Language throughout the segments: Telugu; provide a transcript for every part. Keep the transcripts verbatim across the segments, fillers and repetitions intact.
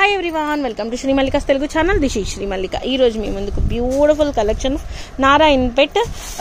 Hi everyone, welcome to Shri Mallika's Telugu channel. This is Shri Mallika. ఈరోజు మీ ముందుకు beautiful collection of Narayanpet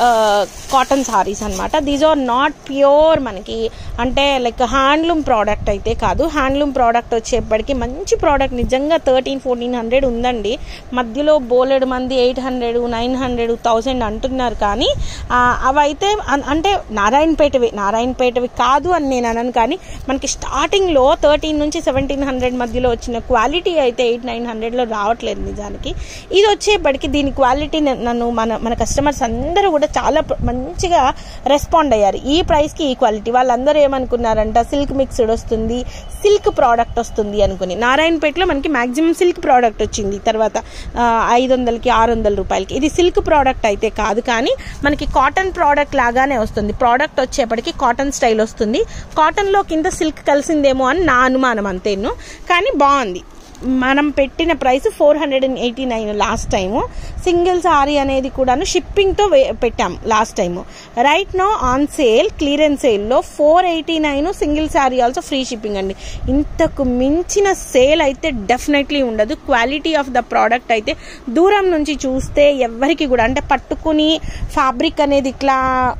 cotton saris అనమాట. దీస్ ఆర్ నాట్ ప్యూర్, మనకి అంటే లైక్ హ్యాండ్లూమ్ ప్రోడక్ట్ అయితే కాదు. హ్యాండ్లూమ్ ప్రోడక్ట్ వచ్చేప్పటికి మంచి ప్రోడక్ట్, నిజంగా థర్టీన్ ఫోర్టీన్ హండ్రెడ్ ఉందండి. మధ్యలో బోలెడు మంది eight hundred nine hundred thousand అంటున్నారు, కానీ అవైతే అంటే నారాయణపేటవి నారాయణపేటవి కాదు అని నేను అనను. కానీ మనకి స్టార్టింగ్లో థర్టీన్ నుంచి సెవెంటీన్ హండ్రెడ్ మధ్యలో వచ్చిన క్వాలిటీ అయితే ఎయిట్ నైన్ హండ్రెడ్లో రావట్లేదు నిజానికి. ఇది వచ్చేప్పటికి దీని క్వాలిటీ నన్ను మన మన కస్టమర్స్ అందరూ కూడా చాలా మంచిగా రెస్పాండ్ అయ్యారు. ఈ ప్రైస్కి ఈ క్వాలిటీ. వాళ్ళందరూ ఏమనుకున్నారంట, సిల్క్ మిక్స్డ్ వస్తుంది, సిల్క్ ప్రోడక్ట్ వస్తుంది అనుకుని. నారాయణపేటలో మనకి మాక్సిమం సిల్క్ ప్రోడక్ట్ వచ్చింది, తర్వాత ఐదు వందలకి ఆరు వందల రూపాయలకి. ఇది సిల్క్ ప్రోడక్ట్ అయితే కాదు, కానీ మనకి కాటన్ ప్రోడక్ట్ లాగానే వస్తుంది. ప్రోడక్ట్ వచ్చేప్పటికి కాటన్ స్టైల్ వస్తుంది. కాటన్లో కింద సిల్క్ కలిసిందేమో అని నా అనుమానం అంతేను, కానీ బాగుంది. మనం పెట్టిన price four hundred and eighty nine last time. Single sari అనేది కూడాను షిప్పింగ్తో పెట్టాం last time. Right no on sale, clearance సేల్లో four eighty nine single sari also free shipping అండి. ఇంతకు మించిన సేల్ అయితే డెఫినెట్లీ ఉండదు. క్వాలిటీ ఆఫ్ ద ప్రోడక్ట్ అయితే దూరం నుంచి చూస్తే ఎవరికి కూడా అంటే పట్టుకుని ఫ్యాబ్రిక్ అనేది ఇట్లా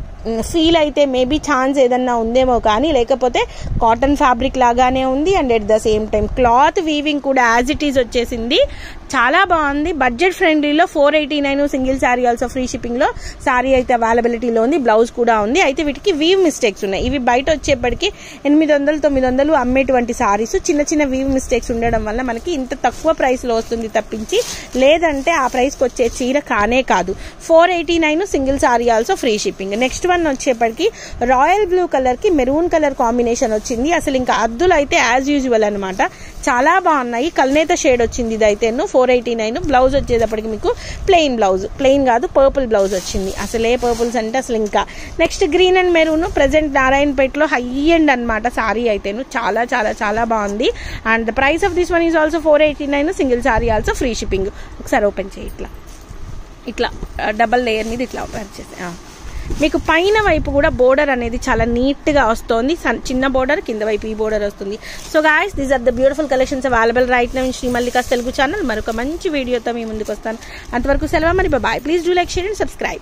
ఫీల్ అయితే మేబీ ఛాన్స్ ఏదన్నా ఉందేమో, కానీ లేకపోతే కాటన్ ఫ్యాబ్రిక్ లాగానే ఉంది. And at the same time cloth weaving కూడా యాజ్ ఇట్ ఈజ్ వచ్చేసింది. చాలా బాగుంది. బడ్జెట్ ఫ్రెండ్లీలో four eighty nine single sari also free షిప్పింగ్లో శారీ అయితే అవైలబిలిటీలో ఉంది. బ్లౌజ్ కూడా ఉంది. అయితే వీటికి వీవ్ మిస్టేక్స్ ఉన్నాయి. ఇవి బయట వచ్చేప్పటికి ఎనిమిది వందలు తొమ్మిది వందలు అమ్మేటువంటి సారీస్ చిన్న చిన్న వీవ్ మిస్టేక్స్ ఉండడం వల్ల మనకి ఇంత తక్కువ ప్రైస్లో వస్తుంది తప్పించి, లేదంటే ఆ ప్రైస్కి వచ్చే చీర కానే కాదు. Four eighty nine single sari also free shipping. Next one వచ్చేప్పటికి రాయల్ బ్లూ కలర్ కి మెరూన్ కలర్ కాంబినేషన్ వచ్చింది. అసలు ఇంకా అద్దులు అయితే యాజ్ యూజువల్ అనమాట, చాలా బాగున్నాయి. కల్నేత షేడ్ వచ్చింది ఇది అయితే. ఫోర్ ఎయిటీ నైన్ బ్లౌజ్ వచ్చేటప్పటికి మీకు ప్లెయిన్ బ్లౌజ్, ప్లెయిన్ కాదు పర్పుల్ బ్లౌజ్ వచ్చింది. అసలు ఏ పర్పుల్స్ అంటే అసలు ఇంకా. Next green and maroon present నారాయణపేటలో హై ఎండ్ అనమాట సారీ అయితేను. చాలా చాలా చాలా బాగుంది. And the price of this one is also four eighty nine single sari also free shipping. ఒకసారి ఓపెన్ చేయి. ఇట్లా ఇట్లా డబల్ లేయర్ మీద ఇట్లా ఓపెన్ చేసి మీకు పైన వైపు కూడా బోర్డర్ అనేది చాలా నీట్ గా వస్తుంది. చిన్న బోర్డర్, కింద వైపు ఈ బోర్డర్ వస్తుంది. So guys, these are the beautiful collections available right now in Shri Mallika's Telugu channel. మరొక మంచి వీడియోతో మీ ముందుకు వస్తాను. అంతవరకు సెలవు మరి, bye. Please do like, share and subscribe.